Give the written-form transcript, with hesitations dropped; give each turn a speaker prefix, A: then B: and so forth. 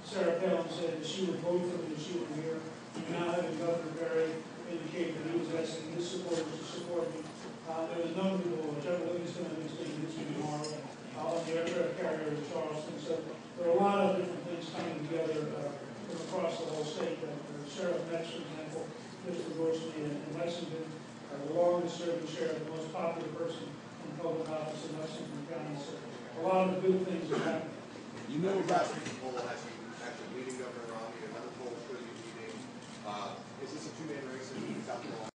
A: Sarah Palin said that she would vote for me if she were here. And now having Governor Berry indicate that he was asking his supporters to support me. There's a number of people, Trevor Livingston, I think, is going to do tomorrow, on the aircraft carrier in Charleston. So there are a lot of different things coming together from across the whole state. Sheriff Metz, for example, just endorsed me in Lexington, the longest serving sheriff, the most popular person in public office in Lexington County. So a lot of good things are happening.
B: You know about
C: poll has you actually leading Governor Romney. Another poll shows you leading. Is this a two-man race in South Carolina?